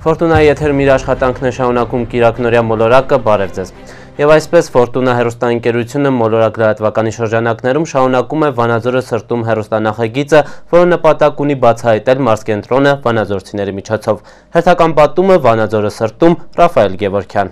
Ֆորտունայի եթերում իր աշխատանքն է շարունակում կիրակնօրյա մոլորակը, բարև ձեզ։ Եվ այսպես Ֆորտունա հեռուստաընկերությունը մոլորակ լրատվականի շրջանակներում շարունակում է Վանաձորը սրտում հեռուստանախագիծը, որը նպատակ ունի բացահայտել մարզկենտրոնը վանաձորցիների միջոցով։ Հերթական պատումը Վանաձորը սրտում, Ռաֆայել Գևորգյան։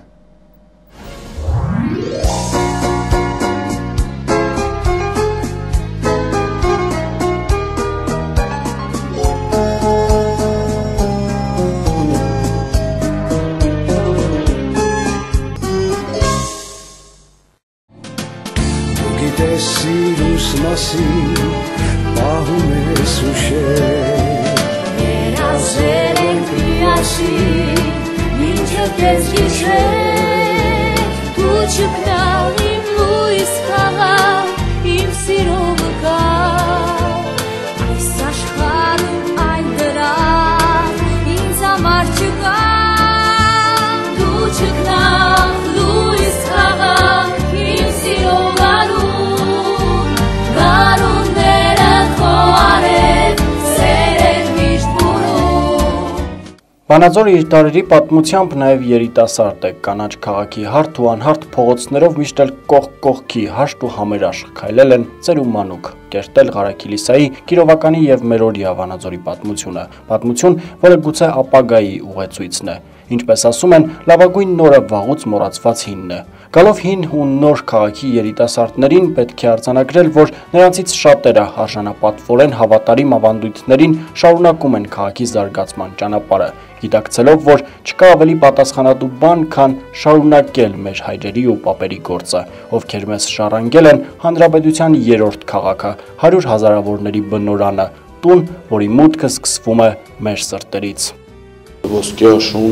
Սիրուս մասին պահում ես ուշեր Երազել ենք միասին մինչև կես գիշեր Դու չգնալ իմ լույս քաղաք իմ սիրո վկա Այս աշխարհում այլ դրախ ինձ համար չկա Դու չգնալ լույս քաղաք իմ սիրո Վանաձորը իր տարերի պատմությամբ նաև երիտասարդ է, կանաչ քաղաքի հարթ ու անհարթ փողոցներով միշտ էլ կողք կողքի հաշտ ու համերաշխ քայլել են ծեր ու մանուկ, կերտել Ղարաքիլիսայի, Կիրովականի եւ Մերօրիա Վանաձորի պատմությունը, պատմություն, որը գուցե ապագայի ուղեցույցն է, ինչպես ասում են, լավագույն նորը վաղուց մոռացված հինն է։ Գալով հին ու նոր քաղաքի երիտասարդներին պետք է արձանագրել, որ նրանցից շատերը արժանապատվորեն հավատարիմ ավանդույթներին շարունակում են քաղաքի զարգացման ճանապարհը, գիտակցելով, որ չկա ավելի պատասխանատու բան, քան շարունակել մեր հայրերի ու պապերի գործը, ովքեր մեզ շարանգել են հանրապետության երրորդ քաղաքը, 100 հազարավորների բնորանը, տուն, որի մուտքը սկսվում է մեր սրտերից։ Ոսկե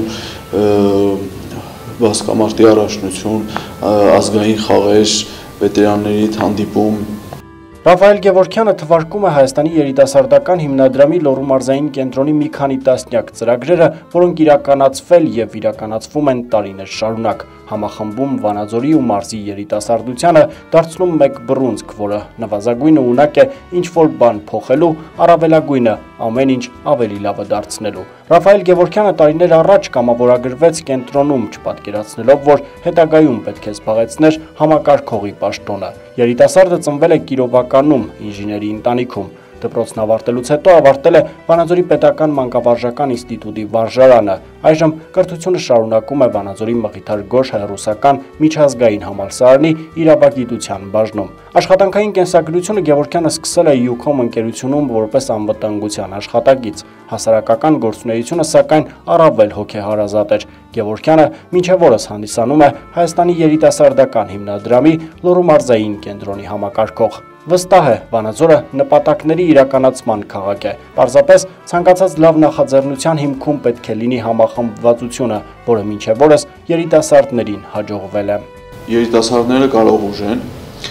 աշուն, Բասկամարտի առաջնություն, ազգային խաղեր, վետերանների հանդիպում։ Ռաֆայել Գևորգյանը թվարկում է Հայաստանի երիտասարդական հիմնադրամի Լոռու մարզային կենտրոնի մի քանի տասնյակ ծրագրերը, որոնք իրականացվել եւ իրականացվում են տարիներ շարունակ, համախմբում Վանաձորի ու մարզի երիտասարդությանը, դարձնում մեկ բռունցք, որը նվազագույնը ունակ է ինչ-որ բան փոխելու, առավելագույնը ամեն ինչ ավելի լավը դարձնելու։ Ռաֆայել Գևորգյանը տարիներ առաջ կամավորագրվեց կենտրոնում, չպատկերացնելով, որ հետագայում պետք է զբաղեցներ համակարգողի պաշտոնը։ Երիտասարդը ծնվել է Կիրովականում, ինժեների ընտանիքում։ Դպրոցն ավարտելուց հետո ավարտել է Վանաձորի պետական մանկավարժական ինստիտուտի վարժարանը, այժմ կրթությունը շարունակում է Վանաձորի Մխիթար Գորշ հայրուսական միջազգային համալսարանի իրավագիտության բաժնում։ Աշխատանքային կենսագրությունը Գևորգյանը սկսել է Յուքոմ ընկերությունում որպես անվտանգության աշխատակից։ Հասարակական գործունեությունը սակայն առավել հոգեհարազատ էր։ Գևորգյանը մինչև օրս հանդիսանում է Հայաստանի երիտասարդական հիմնադրամի Լոռու մարզային կենտրոնի համակարգող։ Վստահ է, Վանաձորը նպատակների իրականացման քաղաք է։ Պարզապես ցանկացած լավ նախաձեռնության հիմքում պետք է լինի համախմբվածությունը, որը մինչև օրս երիտասարդներին հաջողվել է։ Երիտասարդները կարող ուժեն,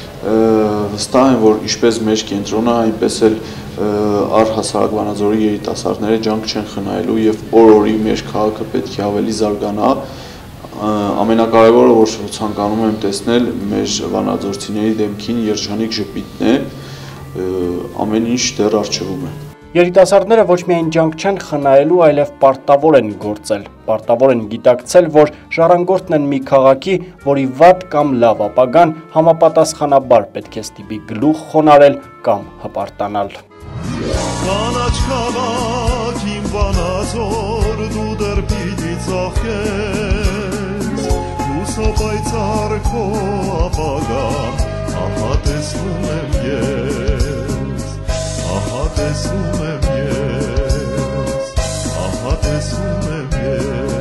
վստահ են, որ ինչպես մեր կենտրոնը, այնպես էլ առհասարակ Վանաձորի երիտասարդները ջանք չեն խնայելու եւ օր-օրի մեր քաղաքը պետք է ավելի զարգանա։ Ամենակարևորը, որ ցանկանում եմ տեսնել մեր վանաձորցիների դեմքին երջանիկ ժպիտն է, ամեն ինչ դեռ առջևում է։ Երիտասարդները ոչ միայն ջանք չեն խնայելու, այլև պարտավոր են գործել, պարտավոր են գիտակցել, որ ժառանգորդն են մի քաղաքի, որի վատ կամ լավ ապագան համապատասխանաբար պետք է ստիպի գլուխ խոնարհել կամ հպարտանալ։ Կանաչ քաղաք իմ Վանաձոր, դու դեռ պիտի ծաղկես, դու սոպայցար քո ապագան, ահա տեսնում եմ ես, ահա տեսնում եմ ես, ահա տեսնում եմ ես։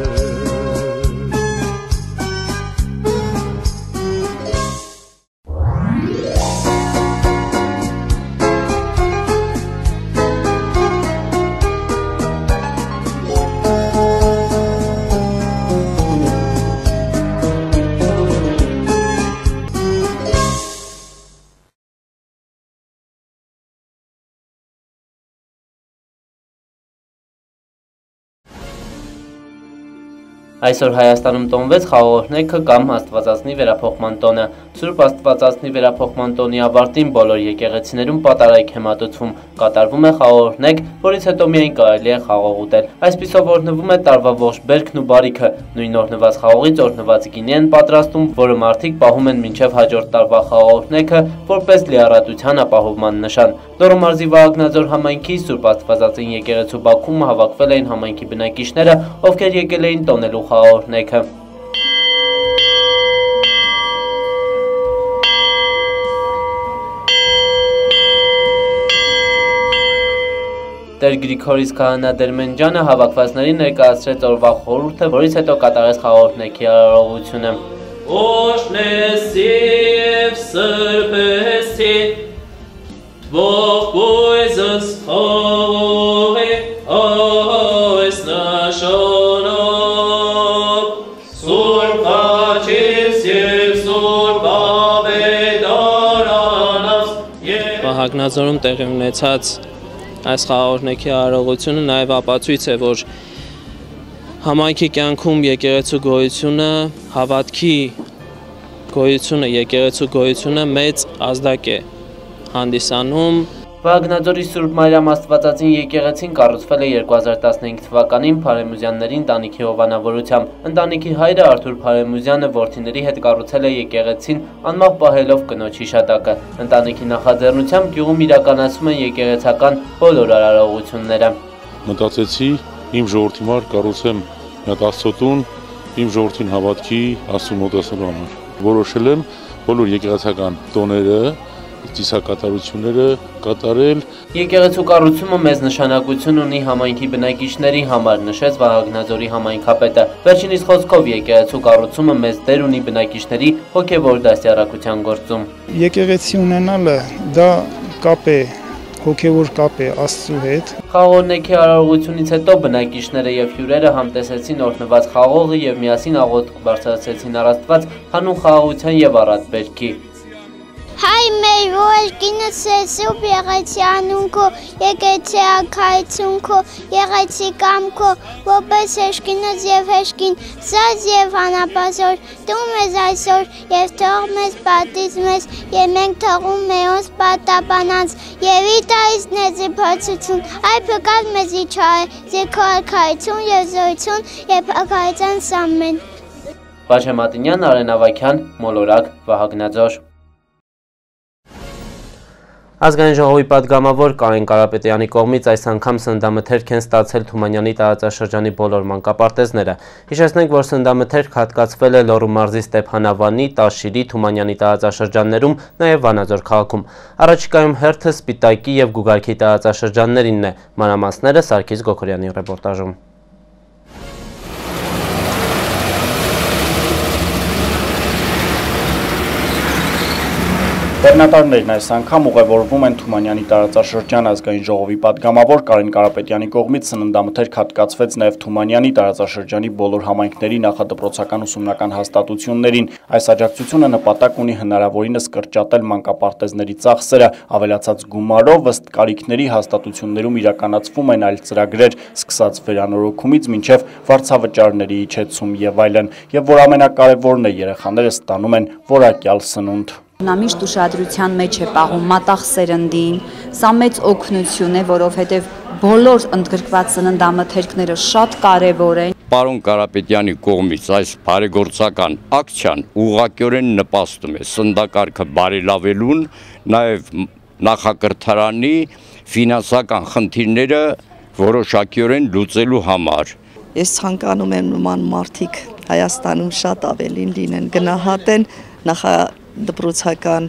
Այսօր Հայաստանում տոնվեց խաղողորհնեքը կամ Աստվածածնի վերափոխման տոնը։ Սուրբ Աստվածածնի վերափոխման տոնի ավարտին բոլոր եկեղեցիներում պատարայք է մատուցվում, կատարվում է խաղողորհնեք, որից հետո միայն կարելի է խաղող ուտել։ Այսպիսով օրհնվում է տարվա ողջ բերքն ու բարիքը։ Նույն օրհնված խաղողից օրհնված գինի են պատրաստում, որը մարդիկ պահում են մինչև հաջորդ տարվա խաղողորհնեքը, որպես լիառատության ապահովման նշան։ Լոռու մարզի Վահագնաձոր համայնքի Սուրբ Աստվածածին եկեղեցու բակում հավաքվել էին համայնքի բնակիչները, ովքեր եկել էին տոնելու խաղողորհնեքը։ Տեր Գրիգորիս քահանա Դերմենջյանը հավաքվածներին ներկայացրեց օրվա խորհուրդը, որից հետո կատարեց խաղողորհնեքի արարողությունը։ Օշնեսի և սրբեսի ողբույզս խաղողի այս նշանով Սուրբ Աջից և Սուրբ Ավետարանով Վահագնաձորում տեղի ունեցած այս խաղողորհնեքի արարողությունը նաև ապացույց է, որ համայնքի կյանքում եկեղեցու գոյությունը, հավատքի գոյությունը, եկեղեցու գոյությունը մեծ ազդակ է հանդիսանում։ Վահագնաձորի Սուրբ Մարիամ Աստվածածին եկեղեցին կառուցվել է 2015 թվականին Փարեմուզյանների ընտանիքի հովանավորությամբ։ Ընտանիքի հայրը Արթուր Փարեմուզյանը որդիների հետ կառուցել է եկեղեցին, անմահ պահելով կնոջ հիշատակը։ Ընտանիքի նախաձեռնությամբ գյուղում իրականացվում են եկեղեցական բոլոր արարողությունները։ Մտածեցի իմ ժողովրդի համար կառուցեմ մի հատ Աստծոտուն, իմ ժողովրդին հավատքի Աստծուն մոտեցնելու համար։ Որոշել եմ բոլոր եկեղեցական տոները, ծիսակատարությունները կատարել։ Եկեղեցու կառուցումը մեծ նշանակություն ունի համայնքի բնակիչների համար, նշեց Վահագնաձորի համայնքապետը։ Վերջինիս խոսքով եկեղեցու կառուցումը մեծ դեր ունի բնակիչների հոգևոր դաստիարակության գործում։ Եկեղեցի ունենալը դա կապ է, հոգևոր կապ է Աստծու հետ։ Խաղողորհնեքի արարողությունից հետո բնակիչները եւ հյուրերը համտեսեցին օրհնված խաղողը եւ միասին աղոթք բարձրացրեցին առ Աստված հանուն խաղաղության եւ առատ բերքի։ Հայ մեր որ կինս սուրբ եղեցի անունքո, եկեցի ակայցունքո, եղեցի կամքո, որպես հեշկինս և հեշկին, սազ և հանապազոր, դու մեզ այսօր և թող մեզ պատից մեզ, և մենք թողում մեոնց պատապանանց, և իտայից նեզի փորձություն, այ փկավ մեզի չայ, զեքո արկայցուն և զորություն, և ակայցան սամեն։ Վաչե Մատինյան, Արեն Ավագյան, Մոլորակ, Վահագնաձոր։ Ազգային ժողովի պատգամավոր Կարեն Կարապետյանի կողմից այս անգամ սննդամթերք են ստացել Թումանյանի տարածաշրջանի բոլոր մանկապարտեզները։ Հիշեցնենք, որ սննդամթերք հատկացվել է Լոռու մարզի Ստեփանավանի, Տաշիրի, Թումանյանի տարածաշրջաններում, նաև Վանաձոր քաղաքում։ Առաջիկայում հերթը Սպիտակի և Գուգարքի տարածաշրջաններինն է։ Մանրամասները Սարգիս Գոքորյանի ռեպորտաժում։ Բեռնատարներն այս անգամ ուղևորվում են Թումանյանի տարածաշրջան ազգային ժողովի պատգամավոր Կարեն Կարապետյանի կողմից սննդամթերք հատկացվեց նաև Թումանյանի տարածաշրջանի բոլոր համայնքների նախադպրոցական ուսումնական հաստատություններին։ Այս աջակցությունը նպատակ ունի հնարավորինս կրճատել մանկապարտեզների ծախսերը, ավելացած գումարով ըստ կարիքների հաստատություններում իրականացվում են այլ ծրագրեր, սկսած վերանորոգումից մինչև վարձավճարների իջեցում եւ այլն, եւ որ ամենակարևորն է, երեխաները ստանում են որակյալ սնունդ։ Նա միշտ ուշադրության մեջ է պահում մատաղ սերնդին, սա մեծ օգնություն է, որովհետև բոլոր ընդգրկված սննդամթերքները շատ կարևոր են։ Պարոն Կարապետյանի կողմից այս բարեգործական ակցիան ուղղակիորեն նպաստում է սննդակարգը բարելավելուն, նաև նախակրթարանի ֆինանսական խնդիրները որոշակիորեն լուծելու համար։ Ես ցանկանում եմ նման մարդիկ Հայաստանում շատ ավելին լինեն, գնահատեն նախադպրոցական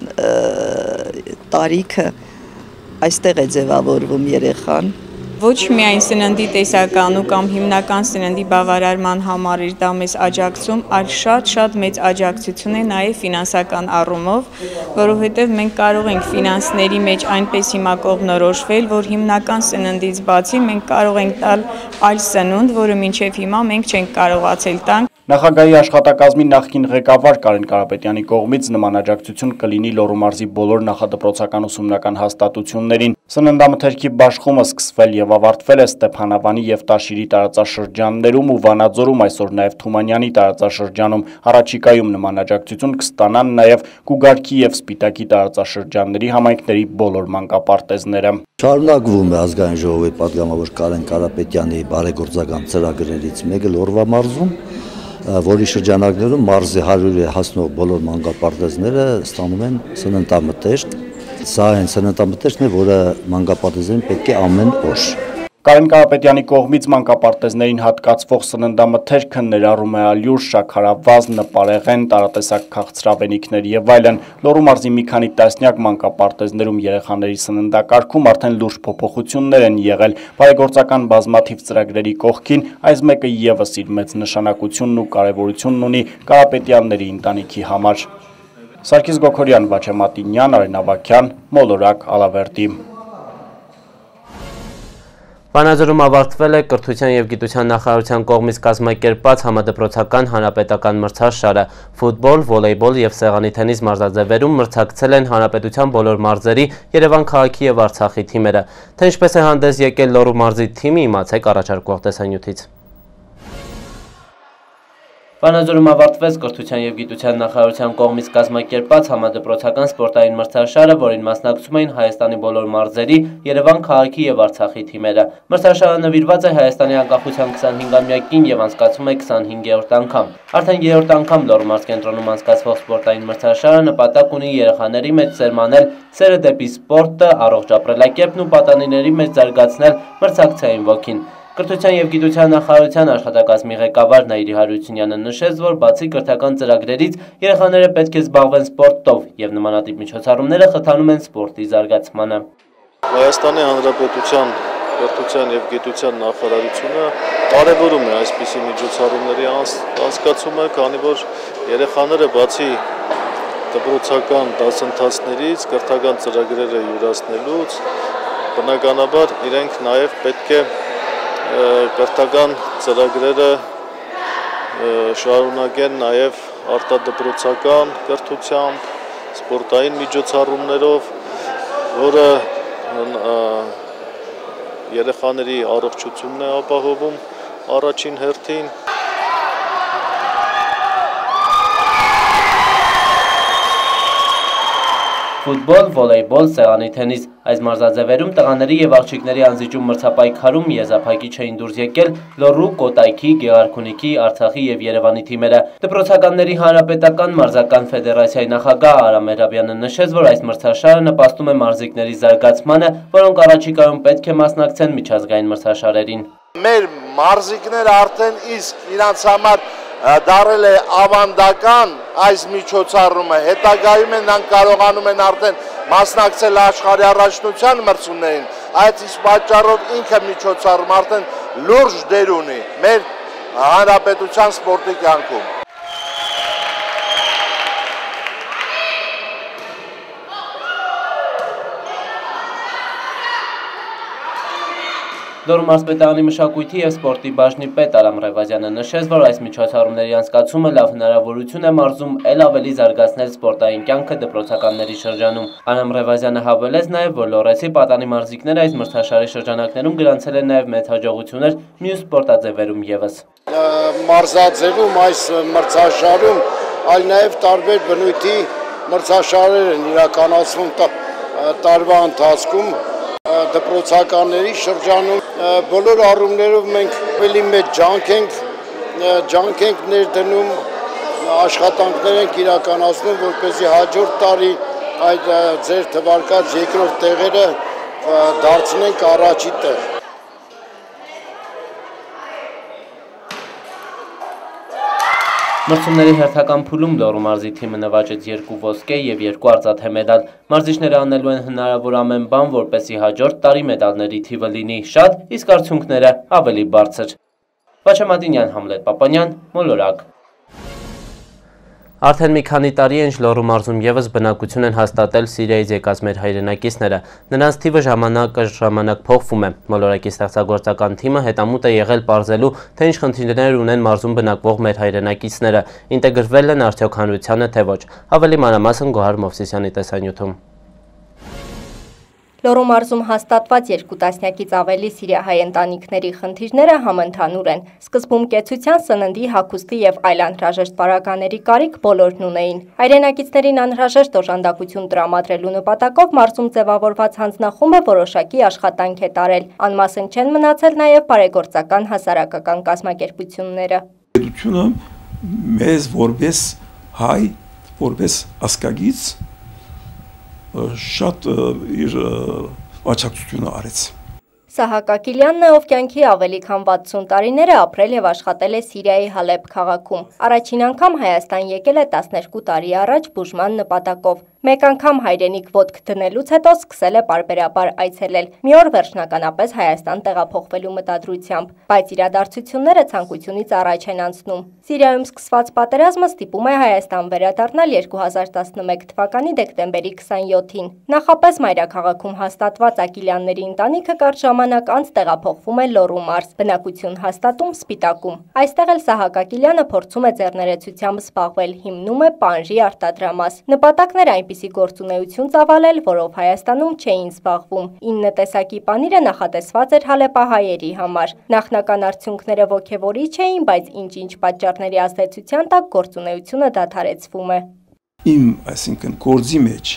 տարիքը այստեղ է ձևավորվում երեխան։ Ոչ միայն սննդի տեսականու կամ հիմնական սննդի բավարարման համար իր դա մեզ աջակցում, այլ շատ մեծ աջակցություն է նաև ֆինանսական առումով, որովհետև մենք կարող ենք ֆինանսների մեջ այնպես հիմա կողմնորոշվել, որ հիմնական սննդից բացի մենք կարող ենք տալ այլ սնունդ, որը մինչև հիմա մենք չենք կարողացել տանք։ Նախագահի աշխատակազմի նախկին ղեկավար Կարեն Կարապետյանի կողմից նման աջակցություն կլինի Լոռու մարզի բոլոր նախադպրոցական ուսումնական հաստատություններին։ Սննդամթերքի բաշխումը սկսվել եւ ավարտվել է Ստեփանավանի եւ Տաշիրի տարածաշրջաններում ու Վանաձորում, այսօր նաեւ Թումանյանի տարածաշրջանում։ Առաջիկայում նման աջակցություն կստանան նաեւ Կուգարքի եւ Սպիտակի տարածաշրջանների համայնքների բոլոր մանկապարտեզները։ Շարունակվում է ազգային ժողովի պատգամավոր Կարեն Կարապետյանի բարեգործական ծրագրերից մեկը Լոռվա մարզում, որի շրջանակներում մարզի 100-ը հասնող բոլոր մանկապարտեզները ստանում են սննդամթերք։ Սա այն սննդամթերքն է, որը մանկապարտեզներին պետք է ամեն օր։ Կարեն Կարապետյանի կողմից մանկապարտեզներին հատկացվող սննդամթերքը ներառում է ալյուր, շաքարավազ, նպարեղեն, տարատեսակ քաղցրավենիքներ եւ այլն։ Լոռու մարզի մի քանի տասնյակ մանկապարտեզներում երեխաների սննդակարգում արդեն լուրջ փոփոխություններ են եղել։ Բարեգործական բազմաթիվ ծրագրերի կողքին այս մեկը եւս իր մեծ նշանակությունն ու կարեւորությունն ունի Կարապետյանների ընտանիքի համար։ Սարգիս Գոքորյան, Վաչե Մատինյան, Արեն Ավագյան, Մոլորակ, Ալավերդի։ Վանաձորում ավարտվել է Կրթության և գիտության նախարարության կողմից կազմակերպված համադպրոցական հանրապետական մրցաշարը։ Ֆուտբոլ, վոլեյբոլ և սեղանի թենիս մարզաձևերում մրցակցել են հանրապետության բոլոր մարզերի, Երևան քաղաքի և Արցախի թիմերը։ Թե ինչպես է հանդես եկել Լոռու մարզի թիմը, իմացեք առաջարկվող տեսանյութից։ Վանաձորում ավարտվեց Կրթության և գիտության նախարարության կողմից կազմակերպված համադպրոցական սպորտային մրցաշարը, որին մասնակցում էին Հայաստանի բոլոր մարզերի, Երևան քաղաքի և Արցախի թիմերը։ Մրցաշարը նվիրված է Հայաստանի անկախության 25-ամյակին և անցկացվում է 25-րդ անգամ։ Արդեն 3-րդ անգամ Լոռու մարզ կենտրոնում անցկացվող սպորտային մրցաշարը նպատակ ունի երեխաների մեջ սերմանել սերը դեպի սպորտը, առողջ ապրելակերպն ու պատանիների մեջ զարգացնել մրցակցային ոգին։ Կրթության և գիտության նախարարության աշխատակազմի ղեկավար Նաիրի Հարությունյանը նշեց, որ բացի կրթական ծրագրերից երեխաները պետք է զբաղվեն սպորտով և նմանատիպ միջոցառումները խթանում են սպորտի զարգացմանը։ Հայաստանի Հանրապետության կրթության և գիտության նախարարությունը կարևորում է այսպիսի միջոցառումների անցկացումը, քանի որ երեխաները բացի դպրոցական դասընթացներից, կրթական ծրագրերը յուրացնելուց, բնականաբար իրենք նաև պետք է կրթական ծրագրերը շարունակեն նաև արտադպրոցական կրթությամբ, սպորտային միջոցառումներով, որը երեխաների առողջությունն է ապահովում առաջին հերթին։ Ֆուտբոլ, վոլեյբոլ, սեղանի թենիս։ Այս մարզաձևերում տղաների և աղջիկների անձիջում մրցապայքարում եզափակիչ էին դուրս եկել Լոռու, Կոտայքի, Գեղարքունիքի, Արցախի և Երևանի թիմերը։ Դպրոցականների հանրապետական մարզական ֆեդերացիայի նախագահ Արամ Մեհրաբյանը նշեց, որ այս մրցաշարը նպաստում է մարզիկների զարգացմանը, որոնք առաջիկայում պետք է մասնակցեն միջազգային մրցաշարերին։ Մեր մարզիկները արդեն իսկ իրանց համար դարել է ավանդական այս միջոցառումը, հետագայում են նրանք կարողանում են արդեն մասնակցել աշխարհի առաջնության մրցումներին, այդ իսկ պատճառով ինքը միջոցառում արդեն լուրջ դեր ունի մեր հանրապետության սպորտի կյանքում։ Լոռու մարզպետարանի մշակույթի և սպորտի բաժնի պետ Արամ Ռևազյանը նշեց, որ այս միջոցառումների անցկացումը լավ հնարավորություն է մարզում էլ ավելի զարգացնել սպորտային կյանքը դպրոցականների շրջանում։ Արամ Ռևազյանը հավելեց նաև, որ լոռեցի պատանի մարզիկները այս մրցաշարի շրջանակներում գրանցել են նաև մեծ հաջողություններ մյուս սպորտաձևերում ևս։ Մարզաձևում այս մրցաշարում այլ նաև տարբեր բնույթի մրցաշարեր են իրականացվում տարվա ընթացքում դպրոցականների շրջանում բոլոր առումներով մենք ավելի մեծ ջանք ենք ներդնում, աշխատանքներ ենք իրականացնում, որպեսզի հաջորդ տարի այդ ձեր թվարկած երկրորդ տեղերը դարձնենք առաջի տեղ։ Մրցումների հերթական փուլում Լոռու մարզի թիմը նվաճեց 2 ոսկե և 2 արծաթե մեդալ։ Մարզիչները անելու են հնարավոր ամեն բան, որպեսզի հաջորդ տարի մեդալների թիվը լինի շատ, իսկ արդյունքները ավելի բարձր։ Վաչե Մատինյան, Համլետ Պապանյան, Մոլորակ։ Արդեն մի քանի տարի է, ինչ Լոռու մարզում ևս բնակություն են հաստատել Սիրիայից եկած մեր հայրենակիցները։ Նրանց թիվը ժամանակ փոխվում է։ Մոլորակի ստեղծագործական թիմը հետամուտ է եղել պարզելու, թե ինչ խնդիրներ ունեն մարզում բնակվող մեր հայրենակիցները, ինտեգրվել են արդյոք հանրությանը, թե ոչ։ Ավելի մանրամասն Գոհար Մովսիսյանի տեսանյութում։ Լոռու մարզում հաստատված 2 տասնյակից ավելի սիրիահայ ընտանիքների խնդիրները համընդհանուր են։ Սկզբում կեցության, սննդի, հագուստի եւ այլ անհրաժեշտ պարագաների կարիք բոլորն ունեին։ Հայրենակիցներին անհրաժեշտ օժանդակություն տրամադրելու նպատակով մարզում ձևավորված հանձնախումբը որոշակի աշխատանք է տարել։ Անմասն չեն մնացել նաեւ բարեգործական հասարակական կազմակերպությունները։ Պետությունը մեզ որպես հայ, որպես ազգագից շատ իր աջակցությունը արեց։ Սահակ Ակիլյանն է, ով կյանքի ավելի քան 60 տարիներ է ապրել եւ աշխատել է Սիրիայի Հալեբ քաղաքում։ Առաջին անգամ Հայաստան եկել է 12 տարի առաջ բուժման նպատակով։ Մեկ անգամ հայրենիք ոտք դնելուց հետո սկսել է պարբերաբար այցելել։ Մի օր վերջնականապես Հայաստան տեղափոխվելու մտադրությամբ, բայց իրադարձությունները ցանկությունից առաջ են անցնում։ Սիրիայում սկսված պատերազմը ստիպում է Հայաստան վերադառնալ 2011 թվականի դեկտեմբերի 27-ին։ Նախապես մայրաքաղաքում հաստատված Ակիլյանների ընտանիքը կարճ ժամանակ անց տեղափոխվում է Լոռու մարզ, բնակություն հաստատում Սպիտակում։ Այստեղ էլ Սահակ Ակիլյանը փորձում է ձեռներեցությամբ զբաղվել, հիմնում է պանրի արտադրամաս։ Նպատակն էր այնպիսի գործունեություն ծավալել, որով Հայաստանում չէին զբաղվում։ 9 տեսակի պանիրը նախատեսված էր հալեպահայերի համար։ Նախնական արդյունքները ոգևորիչ էին, բայց ինչ-ինչ պատճառների ազդեցության տակ գործունեությունը դադարեցվում է։ Իմ, այսինքն, գործի մեջ,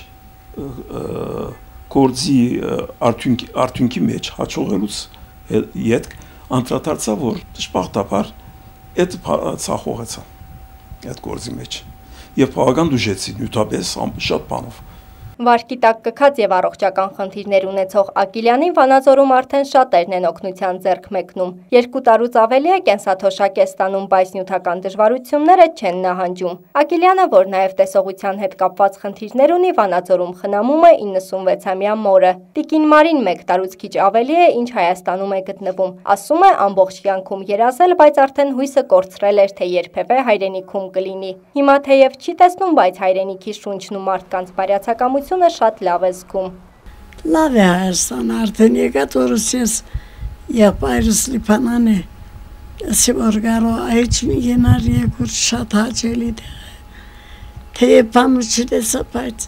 գործի արդյունքի մեջ հաջողելուց ետք անդրադարձա, որ դժբախտաբար այդ ցախողեցա այդ գործի մեջ եւ բավական դժեցի նյութապես շատ բանով։ Վարկի տակ կքած եւ առողջական խնդիրներ ունեցող Ակիլյանին Վանաձորում արդեն շատերն են օգնության ձեռք մեկնում։ 2 տարուց ավելի է կենսաթոշակ է ստանում, բայց նյութական դժվարությունները չեն նահանջում։ Ակիլյանը, որ նաեւ տեսողության հետ կապված խնդիրներ ունի, Վանաձորում խնամում է 96-ամյա մորը։ Տիկին Մարին 1 տարուց քիչ ավելի է, ինչ Հայաստանում է գտնվում։ Ասում է, ամբողջ կյանքում երազել, բայց արդեն հույսը կորցրել էր, թե երբևէ հայրենիքում կլինի։ Հիմա թեև չի տեսնում, բայց հայրենիքի շունչն ու մարդկանց բարյացակամությունը շատ լավ է զգում։ Լավ է Հայաստան, արդեն եկած օրս ես եղբայրս Լիբանան է, ասի որ գարո այջ մի գենար եկուր շատ հաճելի դեղ է, թեև բամը չտեսա, բայց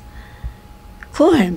քո եմ։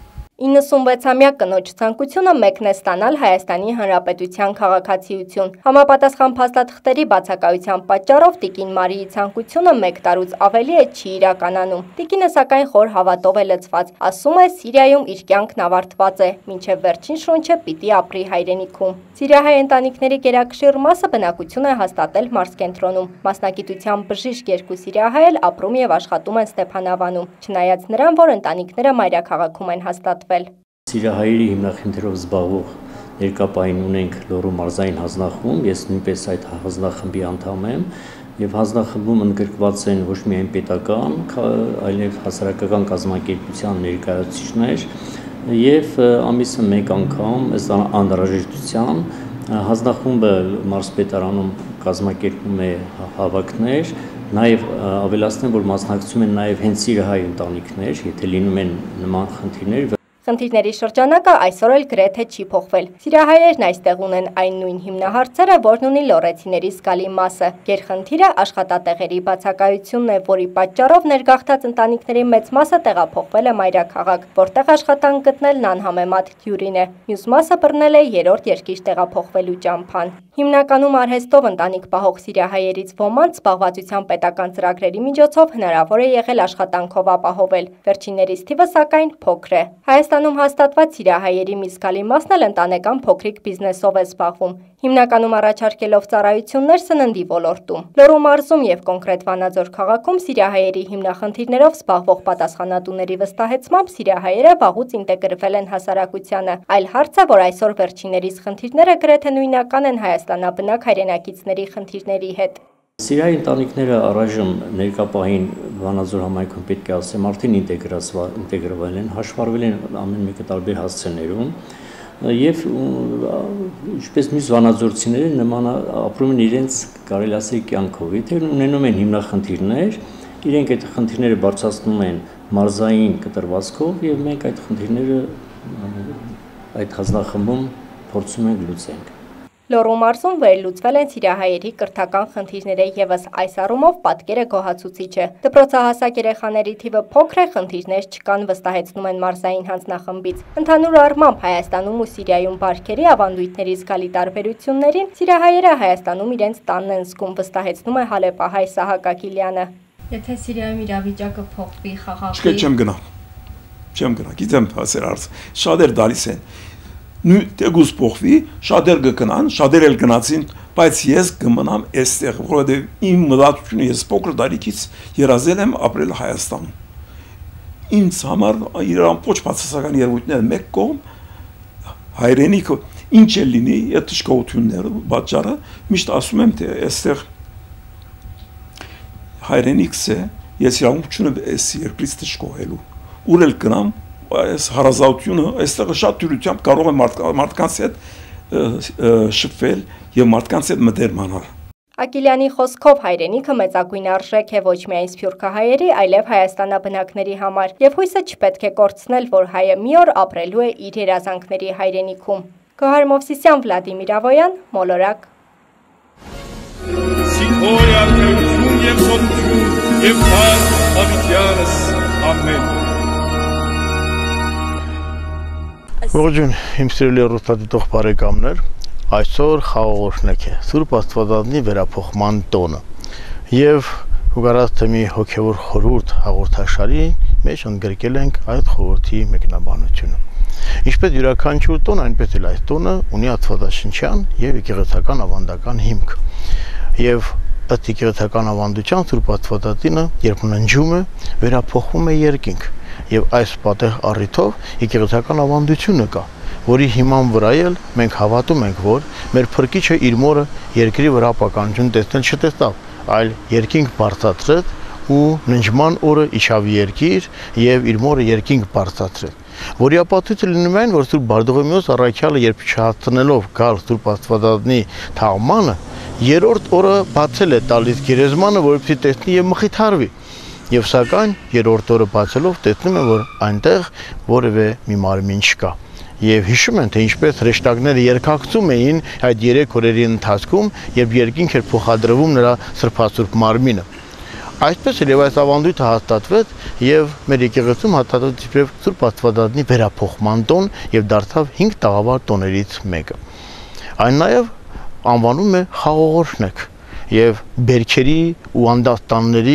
96-ամյա կնոջ ցանկությունը մեկն է ստանալ Հայաստանի Հանրապետության քաղաքացիություն։ Համապատասխան փաստաթղթերի բացակայության պատճառով Տիկին Մարիի ցանկությունը 1 տարուց ավելի է չի իրականանում։ Տիկինը սակայն խոր հավատով է լցված, ասում է Սիրիայում իր կյանքն ավարտված է, մինչև վերջին շունչը պիտի ապրի հայրենիքում։ Սիրիահայ ընտանիքների գերակշիռ մասը բնակություն է հաստատել մարզկենտրոնում։ Մասնագիտությամբ բժիշկ 2 սիրիահայ էլ ապրում եւ աշխատում են Ստեփանավանում, չնայած նրան, որ ընտանիքները մայրաքաղաքում են հաստատվել։ Սիրիահայերի հիմնախնդրով զբաղվող երկապային ունենք Լոռու մարզային հանձնախումբ, ես նույնպես այդ հանձնախմբի անդամ եմ եւ հանձնախմբում ընդգրկված են ոչ միայն պետական, այլև հասարակական կազմակերպության ներկայացուցիչներ եւ ամիսը մեկ անգամ ըստ անհրաժեշտության հանձնախումբը մարզպետարանում կազմակերպում է հավաքներ, նաև ավելացնեմ, որ մասնակցում են նաև հենց սիրիահայ ընտանիքներ, եթե լինում են նման խնդիրներ։ Խնդիրների շրջանակը այսօր էլ գրեթե չի փոխվել։ Սիրիահայերն այստեղ ունեն այն նույն հիմնահարցերը, որն ունի լոռեցիների զգալի մասը։ Գերխնդիրը աշխատատեղերի բացակայությունն է, որի պատճառով ներգաղթած ընտանիքների մեծ մասը տեղափոխվել է մայրաքաղաք, որտեղ աշխատանք գտնելն անհամեմատ դյուրին է։ Մյուս մասը բռնել է երրորդ երկիր տեղափոխվելու ճամփան։ Հիմնականում արհեստով ընտանիք պահող սիրիահայերից ոմանց զբաղվածության պետական ծրագրերի միջոցով հնարավոր է եղել աշխատանքով ապահովել։ Վերջիններիս թիվը սակայն փոքր է։ Հայաստանում հաստատված սիրիահայերի մի զգալի մասն էլ ընտանեկան փոքրիկ բիզնեսով է զբաղվում, հիմնականում առաջարկելով ծառայություններ սննդի ոլորտում։ Լոռու մարզում եւ կոնկրետ Վանաձոր քաղաքում սիրիահայերի հիմնախնդիրներով զբաղվող պատասխանատուների վստահեցմամբ սիրիահայերը վաղուց ինտեգրվել են հասարակությանը։ Այլ հարց է, որ այսօր վերջիններիս խնդիրները գրեթե նույնական են հայաստանաբնակ հայրենակիցների խնդիրների հետ։ Սիրիայի ընտանիքները առայժմ ներկապահին Վանաձոր համայնքում պետք է ասեմ արդեն ինտեգրվել են, հաշվառվել են ամեն մեկը տարբեր հասցեներում եւ ինչպես մյուս վանաձորցիները նման ապրում են իրենց կարելի ասել կյանքով, եթե ունենում են հիմնախնդիրներ, իրենք այդ խնդիրները բարձրացնում են մարզային կտրվածքով եւ մենք այդ խնդիրները այդ հանձնախմբում փորձում ենք լուծենք։ Լոռու մարզում վերլուծվել են սիրիահայերի կրթական խնդիրները եւս այս առումով պատկերը գոհացուցիչ է։ Դպրոցահասակ երեխաների թիվը փոքր է, խնդիրներ չկան, վստահեցնում են մարզային հանձնախմբից։ Ընդհանուր առմամբ Հայաստանում ու Սիրիայում բարքերի ավանդույթների զգալի տարբերություններին սիրիահայերը Հայաստանում իրենց տանն են զգում, վստահեցնում է հալեպահայ Սահակ Ակիլյանը։ Եթե Սիրիայում իրավիճակը փոխվի, խաղաղվի։ Չեմ գնա, գիտեմ հասեր արդ, շատեր դալիս են։ Տեգուս փոխվի, շատեր կգնան, շատեր էլ գնացին, բայց ես կմնամ այստեղ, որովհետև իմ մտածությունը ես փոքր տարիքից երազել եմ ապրել Հայաստանում։ Ինձ համար իր ամբողջ բացասական երևույթները մեկ կողմ հայրենիքը ինչ էլ լինի, այդ թշկողությունները պատճառը միշտ ասում եմ, թե այստեղ հայրենիքս է, ես իրավունք չունեմ այս երկրից թշկողելու, ուր էլ գնամ այս հարազատությունը այստեղ շատ դյուրությամբ կարող է մարդկանց հետ շփվել եւ մարդկանց հետ մտերմանալ։ Ակիլյանի խոսքով հայրենիքը մեծագույն արժեք է ոչ միայն սփյուռքահայերի, այլև հայաստանաբնակների համար եւ հույսը չպետք է կորցնել, որ հայը մի օր ապրելու է իր երազանքների հայրենիքում։ Գոհար Մովսիսյան, Վլադիմիր Ավոյան, Մոլորակ։ Սիքորյա քերություն եւ սոթություն եւ քան ավիտյանս ամեն։ Ողջույն, իմ սիրելի ռուսադիտող բարեկամներ, այսօր խաղողորշնեք է, Սուրբ Աստվածածնի վերափոխման տոնը եւ ուղղված թեմի հոգեվոր խորհուրդ հաղորդաշարի մեջ ընդգրկել ենք այդ խորհրդի մեկնաբանությունը։ Ինչպես յուրաքանչյուր տոն, այնպես էլ այս տոնը ունի աստվածաշնչյան եւ եկեղեցական ավանդական հիմք։ Եվ ըստ եկեղեցական ավանդության Սուրբ Աստվածածինը, երբ ննջում է, վերափոխվում է երկինք։ Եվ այս պատեհ առիթով եկեղեցական ավանդությունը կա, որի հիման վրա էլ մենք հավատում ենք, որ մեր Փրկիչը իր մորը երկրի վրա ապականություն տեսնել չտեսավ, այլ երկինք բարձրացրեց ու ննջման օրը իջավ երկիր եւ իր մորը երկինք բարձրացրեց։ Որի ապացույցը լինում է այն, որ Սուրբ Բարդողոմեոս առաքյալը երբ չհասցնելով գալ Սուրբ Աստվածածնի թաղմանը, երրորդ օրը բացել է տալիս գերեզմանը, որպեսզի տեսնի եւ մխիթարվի։ Եվ սակայն երրորդ օրը բացելով տեսնում են, որ այնտեղ որևէ մի մարմին չկա։ Եվ հիշում են, թե ինչպես հրեշտակները երկակցում էին այդ 3 օրերի ընթացքում, երբ երկինք էր փոխադրվում նրա սրբասուրբ մարմինը։ Այսպես էլ եւ այս ավանդույթը հաստատվեց եւ մեր եկեղեցում հաստատվեց իբրև Սուրբ Աստվածածնի վերափոխման տոն եւ դարձավ 5 տաղավար տոներից մեկը։ Այն նաեւ անվանում է խաղողորշնեք եւ բերքերի ու անդաստանների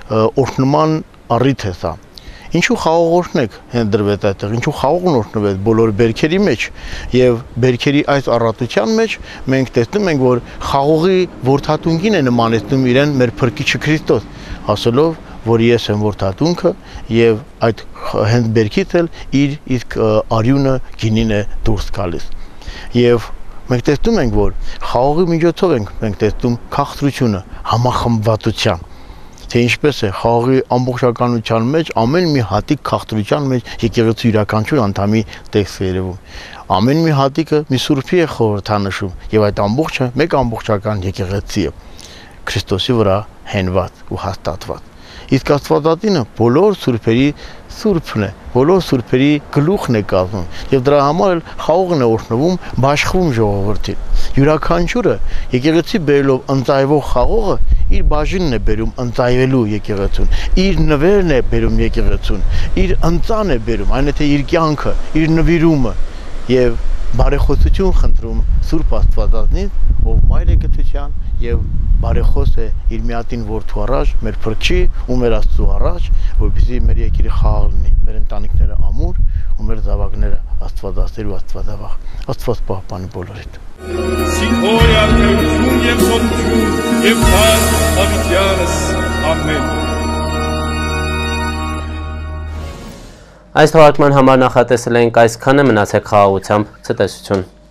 օրհնման առիթ է սա։ Ինչու խաղողորշնեք դրվեց այդտեղ, ինչու խաղողն օրհնվեց բոլոր բերքերի մեջ եւ բերքերի այս առատության մեջ մենք տեսնում ենք, որ խաղողի որդատունկին է նմանեցնում իրեն մեր Փրկիչը Քրիստոս, ասելով, որ ես եմ որդատունքը եւ այդ հենց բերքից էլ իր իսկ արյունը գինին է դուրս գալիս։ Եվ մենք տեսնում ենք, որ խաղողի միջոցով մենք տեսնում քաղցրությունը, համախմբվածության, թե ինչպես է խաղողի ամբողջականության մեջ ամեն մի հատիկ քաղցրության մեջ եկեղեցու յուրաքանչյուր անդամի տեքստը երևում։ Ամեն մի հատիկը մի սուրբի է խորհրդանշում եւ այդ ամբողջը մեկ ամբողջական եկեղեցի է Քրիստոսի վրա հենված ու հաստատված։ Իսկ Աստվածածինը բոլոր սուրբերի սուրբն է, բոլոր սուրբերի գլուխն է կազմում եւ դրա համար էլ խաղողն է օրհնվում, բաշխվում ժողովրդին։ Յուրաքանչյուրը եկեղեցի բերելով ընծայվող խաղողը իր բաժինն է բերում ընծայվելու եկեղեցուն, իր նվերն է բերում եկեղեցուն, իր ընծան է բերում, այն է թե իր կյանքը, իր նվիրումը եւ բարեխոսություն խնդրում Սուրբ Աստվածածնից, ով մայր է գթության եւ բարեխոս է իր միատին որդու առաջ, մեր Փրկչի ու մեր Աստծու առաջ, որպեսզի մեր երկիրը խաղաղ լինի, մեր ընտանիքները ամուր ու մեր զավակները Աստվածասեր ու Աստվածավախ։ Աստված պահպանի բոլորիդ։ Սիքորյա քերություն եւ սոթություն եւ քան ավիտյանս ամեն։ Այս թողարկման համար նախատեսել ենք այսքանը, մնացեք խաղաղությամբ, ցտեսություն։